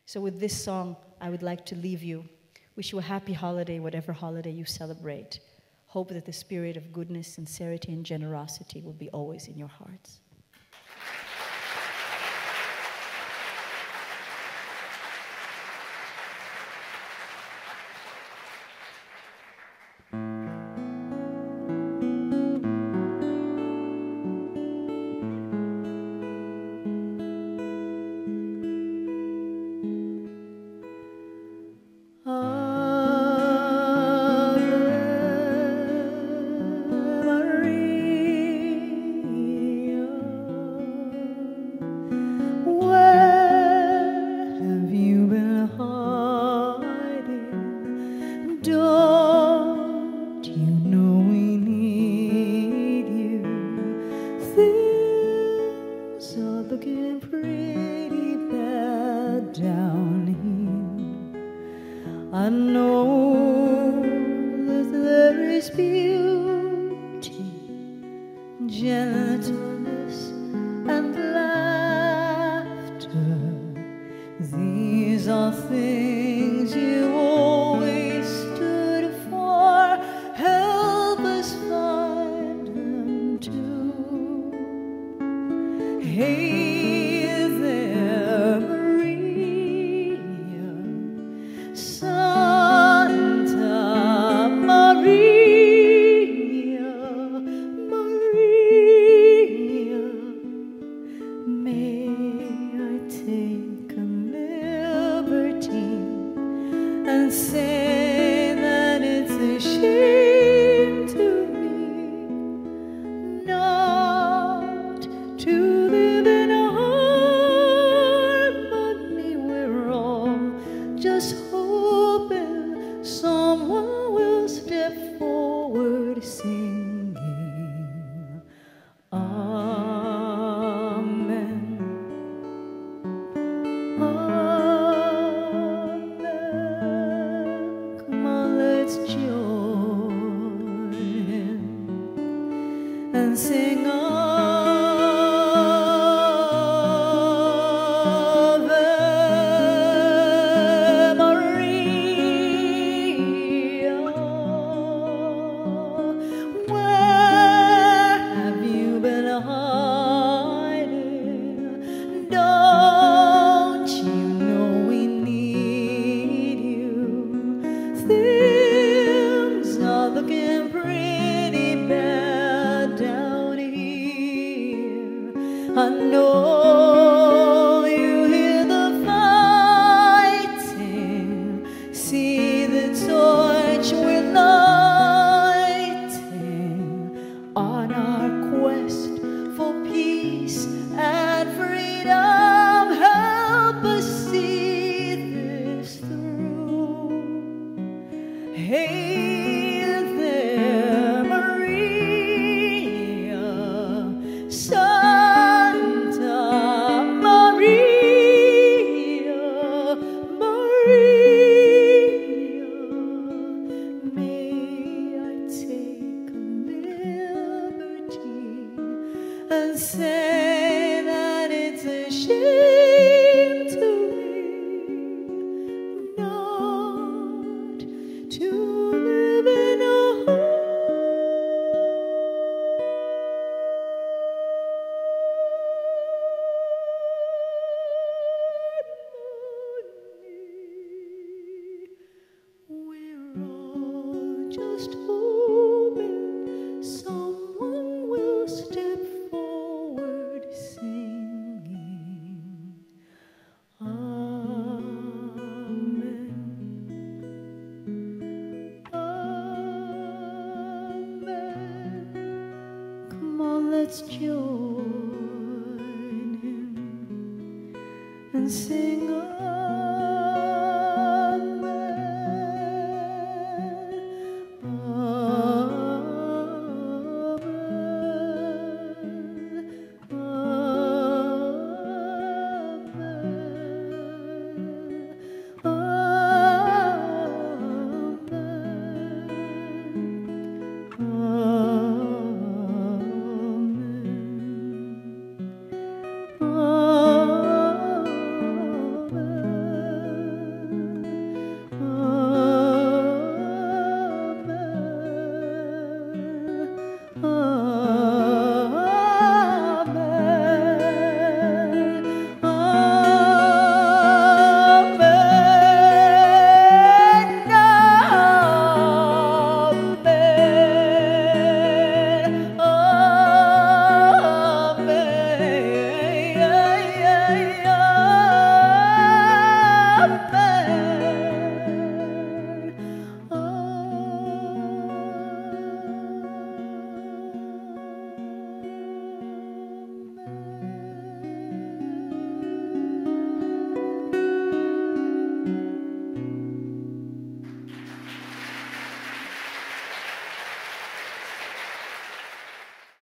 So with this song, I would like to leave you. Wish you a happy holiday, whatever holiday you celebrate. Hope that the spirit of goodness, sincerity, and generosity will be always in your hearts. Looking pretty bad down here. I know that there is beauty, gentleness, and laughter. These are things you always stood for. Help us find them too. Hey there, Maria, Santa Maria, Maria. May I take a liberty and say that it's a shame to me not to live in harmony. We're all just hoping someone will step forward singing Amen. Amen. Come on, let's join and sing Ave Maria. Where have you been hiding? Don't you know we need you? Things are looking pretty bad down here. I know you hear the fighting, see the torch we're lighting on our quest for peace and freedom. Help us see this through. Hey there, Maria, Santa Maria, Maria. May I take a liberty and say that it's a shame to me not to live in a harmony. We're all just hoping someone will step forward singing Amen. Amen. Come on, let's join him and sing